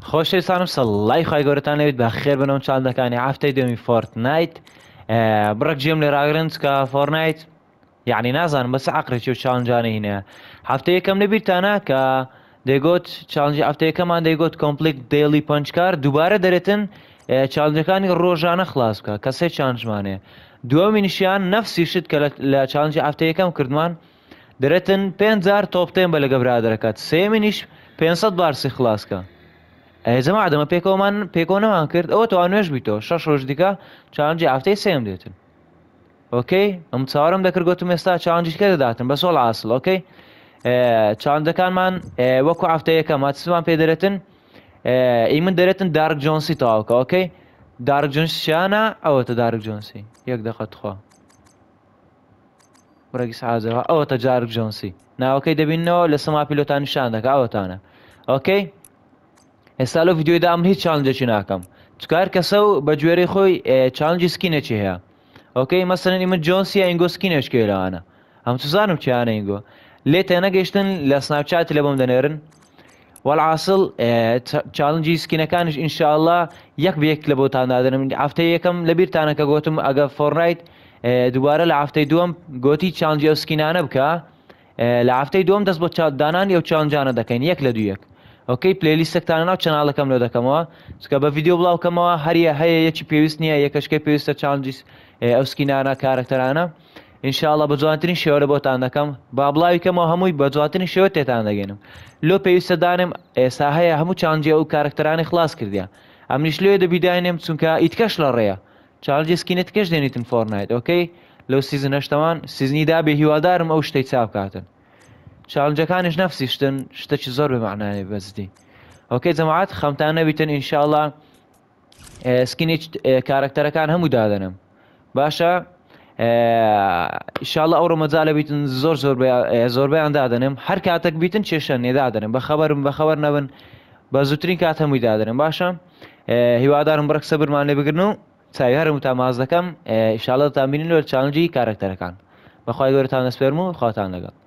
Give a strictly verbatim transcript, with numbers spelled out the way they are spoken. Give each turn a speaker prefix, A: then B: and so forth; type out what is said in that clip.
A: خۆشەویستانم سەڵای خی گەورەتان لەوێت بە خێر بنەوە چاندەکانی هەفتەی دومی فۆرتنایت بڕک جێم لێ ڕاگرنج کە فۆرنایت یعنی نازانم بەس عقرێکی و چالنجانە هینەیە هەفتە یەکەم لەبیرتانە کە دەیگوت چالنجی هەفتە یەکەمان دەیگوت کۆمپلیت دەیلی پەنجکار دووبارە دەرێتن چالنجەکانی ڕۆژانە خلاص بکە کە سێ چالنجمانەیە دووەمی نیشیان نەفسی شت کە لە چالنجی هەفتە یەکەم کردمان دەرێتن پێنج جار تۆپتێن بە لەگە برادەرەکەت سێمیش پێنجسەد بارسی خلاصکە زەما دەمە پێکەوەمان پێکەوە نەمان کرد ئەوە توان نوێژ بیتەوە شەش ڕۆژ دیکە چالنجی هەفتەی سێم دێتن ئۆکەی ئەم چاوەڕم دەکرد گوتم ئێستا چالنجیکە دەداتن بە سۆڵ ئاسڵ ئۆکەی چالنجەکانمان وەکو هەفتە یەکەم ماچمان پێ دەرێتن ئی من دەرێتن دارک جۆنسی تاوکە ئۆکەی دارک جۆنسیانە ئەوەتە دارک جۆنسی یەک دەقەت خوا بڕێکی سەعازەوە ئەوەتە جارک جۆنسی ناوەکەی دەبینەوە لە سەما پیلۆتان نیشان دەکە ئەوەتانە ئۆکەی ئێستا لە ڤیدیۆدا من هیچ چالنجێکی ناکەم چکار کەسە و بە گوێرەی خۆی چالنجی سکینێکی هەیە ئۆکەی مەسەرەن من جۆنسیە ئینگۆ سکینێشکێ لەوانە هەم توزانم چیانە ئینگۆ لێ تێنەگەیشتن لە سناپچاتی لە بۆم دەنێرن وەڵعاسڵ چالنجی سکینەکانش ئینشاءڵڵا یەک بەیەک لە بۆتان دادەنم هەفتەی یەکەم لەبیرتانە کە گوتم ئەگە فۆرنایت دووبارە لە هەفتەی دووەم گۆتی چالنجی ئەو سکینانە بکە لە هەفتەی دووەم دەست بۆ دانانی ئەو چالنجانە دەکەین یەک لە دوو یەک ئۆکەی پلەیلیستێکتانە ناو چەناڵەکەم لێ دەکەمەوە چکە بە ڤیدیۆ بڵاوکەمەوە هەریە هەیە یەکی پێویست نییە یەکەشکەی پێویستە چالنجی ئەو سکینانە کارەکتەرانە ئینشاءڵڵا بە جوانترین شێوە لە بۆتان دەکەم با بڵاویکەمەوە هەمووی بە جوانترین شێوە تێتان دەگەێنم لۆ پێویستە دانم ئێستا هەیە هەموو چالنجی ئەو کارەکتەرانی خلاص کردیا ئەمنیش لێ دەبیداینێم چونکە ئیتکەش لە ڕێیە چالنجی سکینێت کەش دێنیتن فۆرنایت ئۆکەی لەو سیزن هەشتەمان سیزنیدا بێ هیوادارم ئەو شتەی چاپ کاتن چالنجەکانش نەفسی شتن شتێکی زۆر بەمعنایە بەزدی ئۆکەی جەماعەت خەمتان نەبیتن ئینشاءڵڵا سکینی کارەکتەرەکان هەموو دادەنم باشە ئینشاءڵڵا ئەو ڕۆمەجالە بیتن زۆر زۆر زۆربەیان دادەنم هەر کاتێک بیتن چێشە نێدادەنم بە خەبەرم بە خەبەر نەبن بە زووترین کات هەمووی دادەنم باشە هیوادارم بڕەک سەبرمان لێ بگرن و چاوی هەرم تا ماز دەکەم ئینشاءڵڵا دەتان بینین لە چالنجی کارەکتەرەکان بەخوای گەورەتان دەسپێرم و خواتان لەگەڵ